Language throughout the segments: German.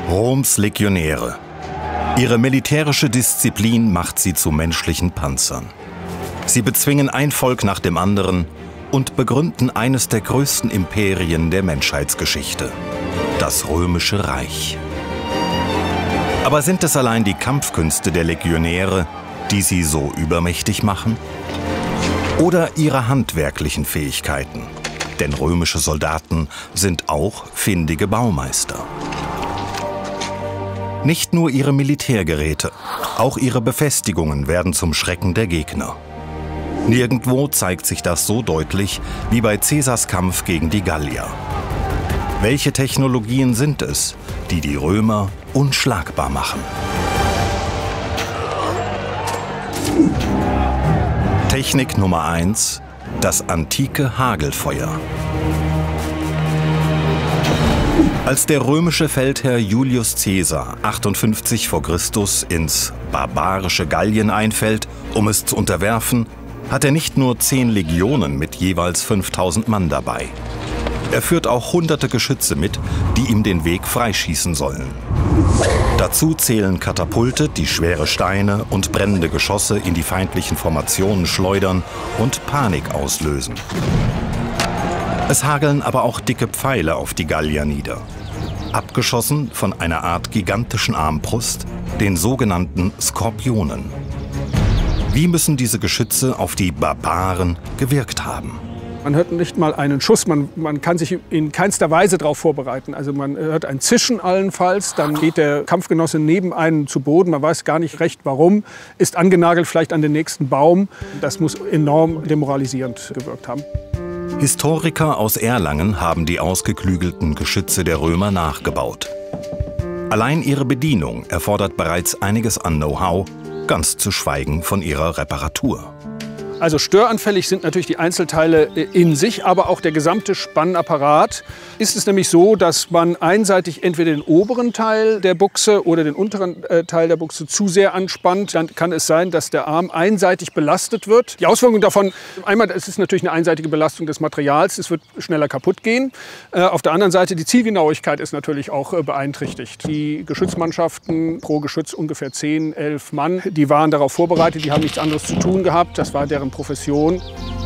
Roms Legionäre. Ihre militärische Disziplin macht sie zu menschlichen Panzern. Sie bezwingen ein Volk nach dem anderen und begründen eines der größten Imperien der Menschheitsgeschichte, das Römische Reich. Aber sind es allein die Kampfkünste der Legionäre, die sie so übermächtig machen? Oder ihre handwerklichen Fähigkeiten? Denn römische Soldaten sind auch findige Baumeister. Nicht nur ihre Militärgeräte, auch ihre Befestigungen werden zum Schrecken der Gegner. Nirgendwo zeigt sich das so deutlich wie bei Caesars Kampf gegen die Gallier. Welche Technologien sind es, die die Römer unschlagbar machen? Technik Nummer 1: das antike Hagelfeuer. Als der römische Feldherr Julius Caesar 58 v. Chr. ins barbarische Gallien einfällt, um es zu unterwerfen, hat er nicht nur 10 Legionen mit jeweils 5000 Mann dabei. Er führt auch hunderte Geschütze mit, die ihm den Weg freischießen sollen. Dazu zählen Katapulte, die schwere Steine und brennende Geschosse in die feindlichen Formationen schleudern und Panik auslösen. Es hageln aber auch dicke Pfeile auf die Gallier nieder. Abgeschossen von einer Art gigantischen Armbrust, den sogenannten Skorpionen. Wie müssen diese Geschütze auf die Barbaren gewirkt haben? Man hört nicht mal einen Schuss, man kann sich in keinster Weise darauf vorbereiten. Also man hört ein Zischen allenfalls, dann geht der Kampfgenosse neben einem zu Boden, man weiß gar nicht recht warum, ist angenagelt vielleicht an den nächsten Baum. Das muss enorm demoralisierend gewirkt haben. Historiker aus Erlangen haben die ausgeklügelten Geschütze der Römer nachgebaut. Allein ihre Bedienung erfordert bereits einiges an Know-how, ganz zu schweigen von ihrer Reparatur. Also störanfällig sind natürlich die Einzelteile in sich, aber auch der gesamte Spannapparat. Ist es nämlich so, dass man einseitig entweder den oberen Teil der Buchse oder den unteren Teil der Buchse zu sehr anspannt, dann kann es sein, dass der Arm einseitig belastet wird. Die Auswirkungen davon, einmal, es ist natürlich eine einseitige Belastung des Materials, es wird schneller kaputt gehen. Auf der anderen Seite, die Zielgenauigkeit ist natürlich auch beeinträchtigt. Die Geschützmannschaften, pro Geschütz ungefähr 10, 11 Mann, die waren darauf vorbereitet, die haben nichts anderes zu tun gehabt, das war deren Profession.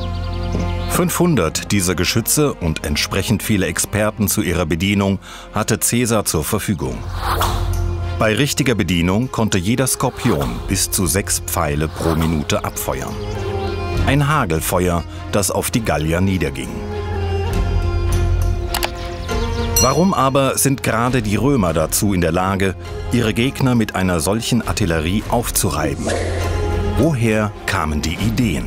500 dieser Geschütze und entsprechend viele Experten zu ihrer Bedienung hatte Caesar zur Verfügung. Bei richtiger Bedienung konnte jeder Skorpion bis zu 6 Pfeile pro Minute abfeuern. Ein Hagelfeuer, das auf die Gallier niederging. Warum aber sind gerade die Römer dazu in der Lage, ihre Gegner mit einer solchen Artillerie aufzureiben? Woher kamen die Ideen?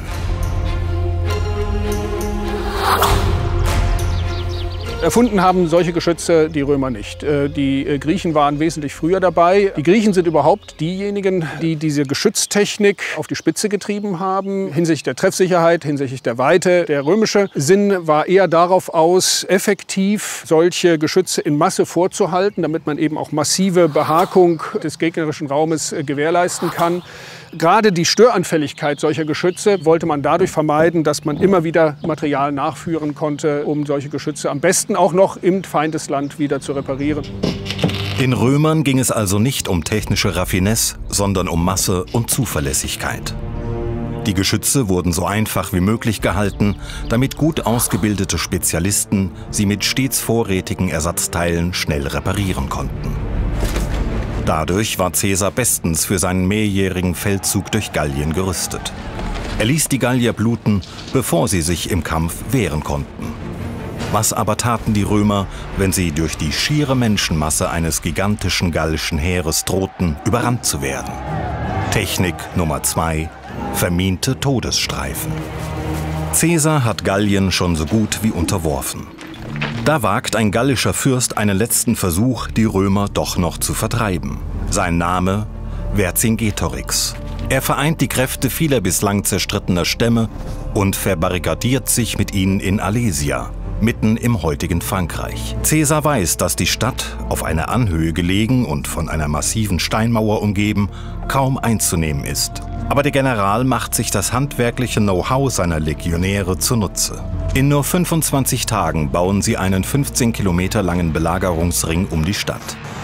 Erfunden haben solche Geschütze die Römer nicht. Die Griechen waren wesentlich früher dabei. Die Griechen sind überhaupt diejenigen, die diese Geschütztechnik auf die Spitze getrieben haben, hinsichtlich der Treffsicherheit, hinsichtlich der Weite. Der römische Sinn war eher darauf aus, effektiv solche Geschütze in Masse vorzuhalten, damit man eben auch massive Behakung des gegnerischen Raumes gewährleisten kann. Gerade die Störanfälligkeit solcher Geschütze wollte man dadurch vermeiden, dass man immer wieder Material nachführen konnte, um solche Geschütze am besten auch noch im Feindesland wieder zu reparieren. Den Römern ging es also nicht um technische Raffinesse, sondern um Masse und Zuverlässigkeit. Die Geschütze wurden so einfach wie möglich gehalten, damit gut ausgebildete Spezialisten sie mit stets vorrätigen Ersatzteilen schnell reparieren konnten. Dadurch war Caesar bestens für seinen mehrjährigen Feldzug durch Gallien gerüstet. Er ließ die Gallier bluten, bevor sie sich im Kampf wehren konnten. Was aber taten die Römer, wenn sie durch die schiere Menschenmasse eines gigantischen gallischen Heeres drohten, überrannt zu werden? Technik Nummer 2: vermiente Todesstreifen. Caesar hat Gallien schon so gut wie unterworfen. Da wagt ein gallischer Fürst einen letzten Versuch, die Römer doch noch zu vertreiben. Sein Name: Vercingetorix. Er vereint die Kräfte vieler bislang zerstrittener Stämme und verbarrikadiert sich mit ihnen in Alesia, mitten im heutigen Frankreich. Caesar weiß, dass die Stadt, auf einer Anhöhe gelegen und von einer massiven Steinmauer umgeben, kaum einzunehmen ist. Aber der General macht sich das handwerkliche Know-how seiner Legionäre zunutze. In nur 25 Tagen bauen sie einen 15 Kilometer langen Belagerungsring um die Stadt.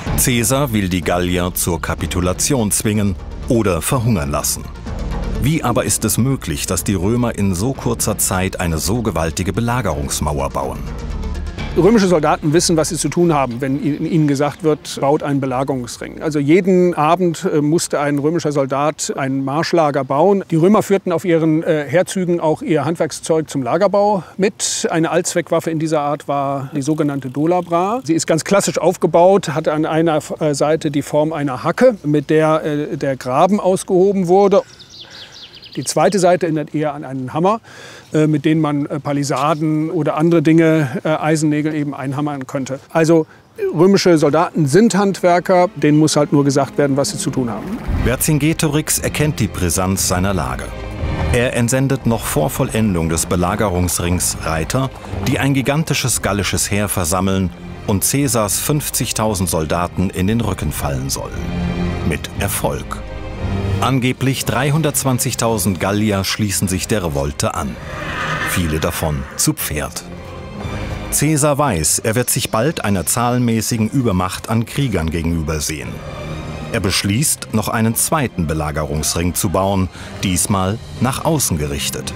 Caesar will die Gallier zur Kapitulation zwingen oder verhungern lassen. Wie aber ist es möglich, dass die Römer in so kurzer Zeit eine so gewaltige Belagerungsmauer bauen? Römische Soldaten wissen, was sie zu tun haben, wenn ihnen gesagt wird, baut einen Belagerungsring. Also jeden Abend musste ein römischer Soldat ein Marschlager bauen. Die Römer führten auf ihren Heerzügen auch ihr Handwerkszeug zum Lagerbau mit. Eine Allzweckwaffe in dieser Art war die sogenannte Dolabra. Sie ist ganz klassisch aufgebaut, hat an einer Seite die Form einer Hacke, mit der der Graben ausgehoben wurde. Die zweite Seite erinnert eher an einen Hammer, mit dem man Palisaden oder andere Dinge, Eisennägel eben einhammern könnte. Also römische Soldaten sind Handwerker, denen muss halt nur gesagt werden, was sie zu tun haben. Vercingetorix erkennt die Brisanz seiner Lage. Er entsendet noch vor Vollendung des Belagerungsrings Reiter, die ein gigantisches gallisches Heer versammeln und Caesars 50.000 Soldaten in den Rücken fallen sollen. Mit Erfolg. Angeblich 320.000 Gallier schließen sich der Revolte an. Viele davon zu Pferd. Caesar weiß, er wird sich bald einer zahlenmäßigen Übermacht an Kriegern gegenübersehen. Er beschließt, noch einen zweiten Belagerungsring zu bauen, diesmal nach außen gerichtet.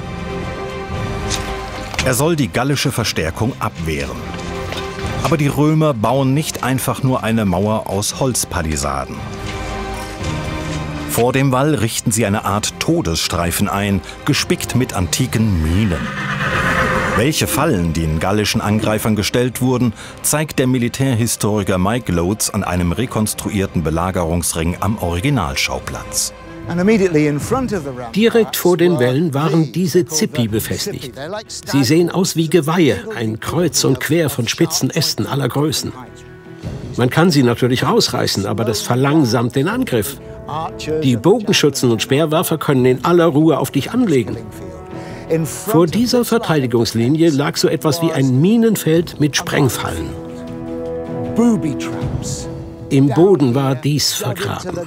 Er soll die gallische Verstärkung abwehren. Aber die Römer bauen nicht einfach nur eine Mauer aus Holzpalisaden. Vor dem Wall richten sie eine Art Todesstreifen ein, gespickt mit antiken Minen. Welche Fallen den gallischen Angreifern gestellt wurden, zeigt der Militärhistoriker Mike Lodes an einem rekonstruierten Belagerungsring am Originalschauplatz. Direkt vor den Wällen waren diese Zippi befestigt. Sie sehen aus wie Geweihe, ein Kreuz und Quer von spitzen Ästen aller Größen. Man kann sie natürlich rausreißen, aber das verlangsamt den Angriff. Die Bogenschützen und Speerwerfer können in aller Ruhe auf dich anlegen. Vor dieser Verteidigungslinie lag so etwas wie ein Minenfeld mit Sprengfallen. Im Boden war dies vergraben.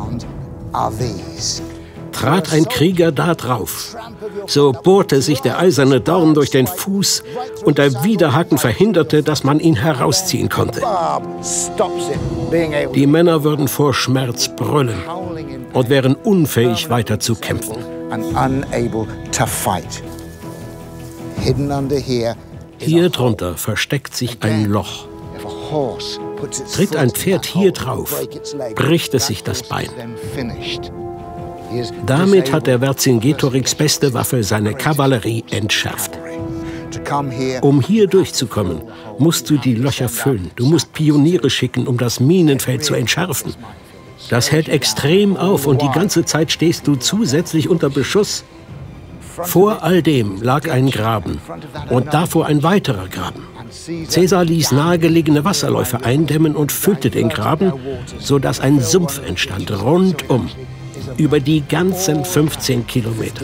Trat ein Krieger da drauf, so bohrte sich der eiserne Dorn durch den Fuß und ein Widerhaken verhinderte, dass man ihn herausziehen konnte. Die Männer würden vor Schmerz brüllen und wären unfähig, weiter zu kämpfen. Hier drunter versteckt sich ein Loch. Tritt ein Pferd hier drauf, bricht es sich das Bein. Damit hat der Vercingetorix beste Waffe seine Kavallerie entschärft. Um hier durchzukommen, musst du die Löcher füllen. Du musst Pioniere schicken, um das Minenfeld zu entschärfen. Das hält extrem auf und die ganze Zeit stehst du zusätzlich unter Beschuss. Vor all dem lag ein Graben und davor ein weiterer Graben. Caesar ließ nahegelegene Wasserläufe eindämmen und füllte den Graben, sodass ein Sumpf entstand, rundum, über die ganzen 15 Kilometer.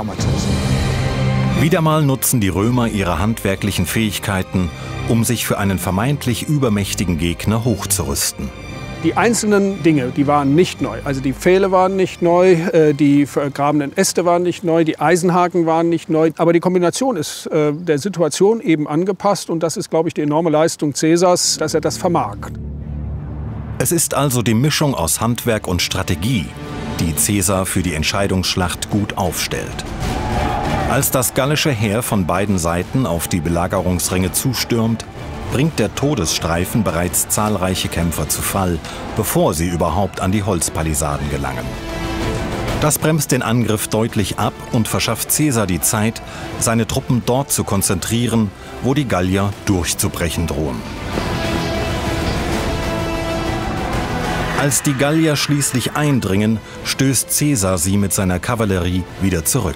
Wieder mal nutzen die Römer ihre handwerklichen Fähigkeiten, um sich für einen vermeintlich übermächtigen Gegner hochzurüsten. Die einzelnen Dinge, die waren nicht neu. Also die Pfähle waren nicht neu, die vergrabenen Äste waren nicht neu, die Eisenhaken waren nicht neu. Aber die Kombination ist der Situation eben angepasst und das ist, glaube ich, die enorme Leistung Caesars, dass er das vermag. Es ist also die Mischung aus Handwerk und Strategie, die Caesar für die Entscheidungsschlacht gut aufstellt. Als das gallische Heer von beiden Seiten auf die Belagerungsringe zustürmt, bringt der Todesstreifen bereits zahlreiche Kämpfer zu Fall, bevor sie überhaupt an die Holzpalisaden gelangen. Das bremst den Angriff deutlich ab und verschafft Caesar die Zeit, seine Truppen dort zu konzentrieren, wo die Gallier durchzubrechen drohen. Als die Gallier schließlich eindringen, stößt Caesar sie mit seiner Kavallerie wieder zurück.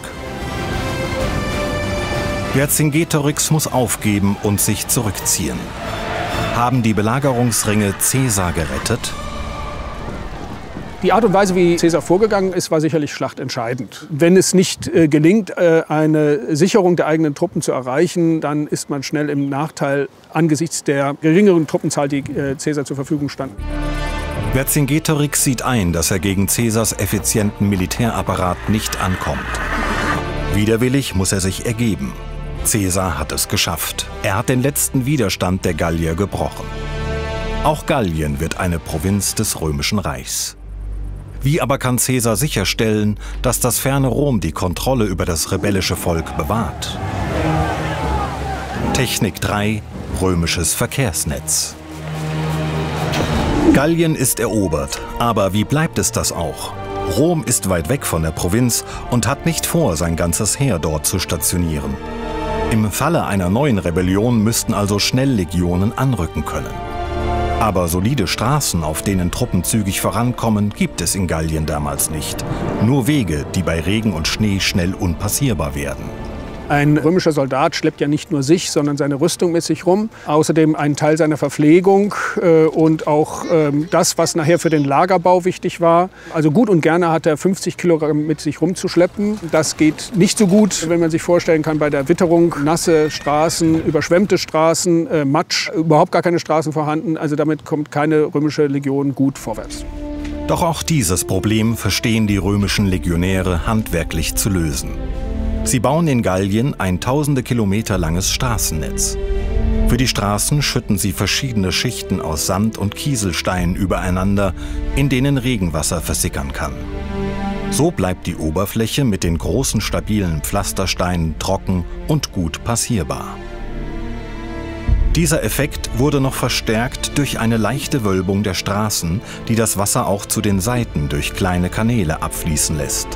Vercingetorix muss aufgeben und sich zurückziehen. Haben die Belagerungsringe Caesar gerettet? Die Art und Weise, wie Caesar vorgegangen ist, war sicherlich schlachtentscheidend. Wenn es nicht gelingt, eine Sicherung der eigenen Truppen zu erreichen, dann ist man schnell im Nachteil angesichts der geringeren Truppenzahl, die Caesar zur Verfügung stand. Vercingetorix sieht ein, dass er gegen Caesars effizienten Militärapparat nicht ankommt. Widerwillig muss er sich ergeben. Caesar hat es geschafft. Er hat den letzten Widerstand der Gallier gebrochen. Auch Gallien wird eine Provinz des Römischen Reichs. Wie aber kann Caesar sicherstellen, dass das ferne Rom die Kontrolle über das rebellische Volk bewahrt? Technik 3: Römisches Verkehrsnetz. Gallien ist erobert, aber wie bleibt es das auch? Rom ist weit weg von der Provinz und hat nicht vor, sein ganzes Heer dort zu stationieren. Im Falle einer neuen Rebellion müssten also schnell Legionen anrücken können. Aber solide Straßen, auf denen Truppen zügig vorankommen, gibt es in Gallien damals nicht. Nur Wege, die bei Regen und Schnee schnell unpassierbar werden. Ein römischer Soldat schleppt ja nicht nur sich, sondern seine Rüstung mit sich rum. Außerdem einen Teil seiner Verpflegung und auch das, was nachher für den Lagerbau wichtig war. Also gut und gerne hat er 50 Kilogramm mit sich rumzuschleppen. Das geht nicht so gut, wenn man sich vorstellen kann, bei der Witterung. Nasse Straßen, überschwemmte Straßen, Matsch, überhaupt gar keine Straßen vorhanden. Also damit kommt keine römische Legion gut vorwärts. Doch auch dieses Problem verstehen die römischen Legionäre handwerklich zu lösen. Sie bauen in Gallien ein tausende Kilometer langes Straßennetz. Für die Straßen schütten sie verschiedene Schichten aus Sand und Kieselstein übereinander, in denen Regenwasser versickern kann. So bleibt die Oberfläche mit den großen stabilen Pflastersteinen trocken und gut passierbar. Dieser Effekt wurde noch verstärkt durch eine leichte Wölbung der Straßen, die das Wasser auch zu den Seiten durch kleine Kanäle abfließen lässt.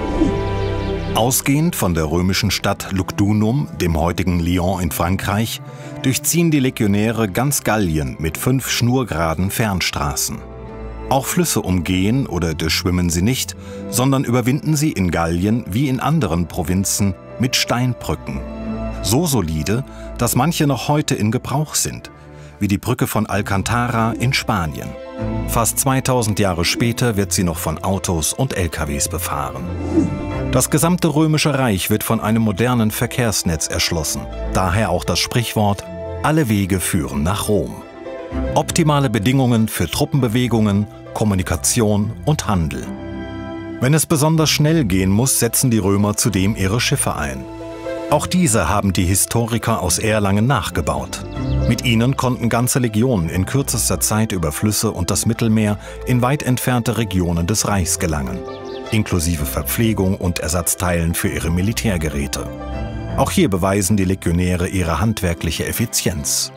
Ausgehend von der römischen Stadt Lugdunum, dem heutigen Lyon in Frankreich, durchziehen die Legionäre ganz Gallien mit 5 schnurgeraden Fernstraßen. Auch Flüsse umgehen oder durchschwimmen sie nicht, sondern überwinden sie in Gallien wie in anderen Provinzen mit Steinbrücken. So solide, dass manche noch heute in Gebrauch sind, wie die Brücke von Alcantara in Spanien. Fast 2000 Jahre später wird sie noch von Autos und LKWs befahren. Das gesamte Römische Reich wird von einem modernen Verkehrsnetz erschlossen. Daher auch das Sprichwort: Alle Wege führen nach Rom. Optimale Bedingungen für Truppenbewegungen, Kommunikation und Handel. Wenn es besonders schnell gehen muss, setzen die Römer zudem ihre Schiffe ein. Auch diese haben die Historiker aus Erlangen nachgebaut. Mit ihnen konnten ganze Legionen in kürzester Zeit über Flüsse und das Mittelmeer in weit entfernte Regionen des Reichs gelangen, inklusive Verpflegung und Ersatzteilen für ihre Militärgeräte. Auch hier beweisen die Legionäre ihre handwerkliche Effizienz.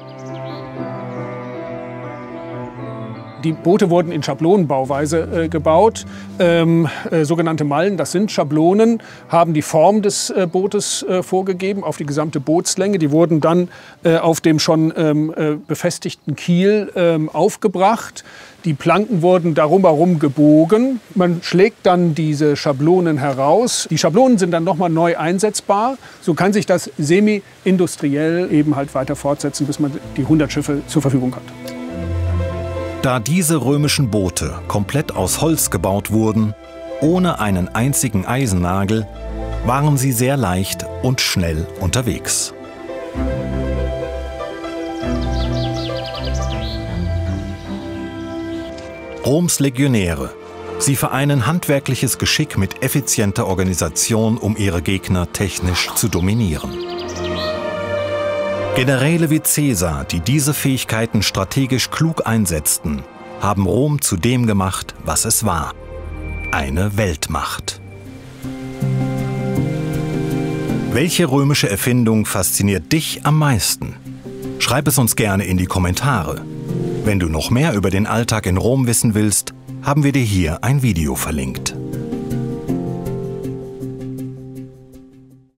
Die Boote wurden in Schablonenbauweise gebaut. Sogenannte Mallen, das sind Schablonen, haben die Form des Bootes vorgegeben auf die gesamte Bootslänge. Die wurden dann auf dem schon befestigten Kiel aufgebracht. Die Planken wurden darum herum gebogen. Man schlägt dann diese Schablonen heraus. Die Schablonen sind dann nochmal neu einsetzbar. So kann sich das semi-industriell eben halt weiter fortsetzen, bis man die 100 Schiffe zur Verfügung hat. Da diese römischen Boote komplett aus Holz gebaut wurden, ohne einen einzigen Eisennagel, waren sie sehr leicht und schnell unterwegs. Roms Legionäre. Sie vereinen handwerkliches Geschick mit effizienter Organisation, um ihre Gegner technisch zu dominieren. Generäle wie Caesar, die diese Fähigkeiten strategisch klug einsetzten, haben Rom zu dem gemacht, was es war: eine Weltmacht. Welche römische Erfindung fasziniert dich am meisten? Schreib es uns gerne in die Kommentare. Wenn du noch mehr über den Alltag in Rom wissen willst, haben wir dir hier ein Video verlinkt.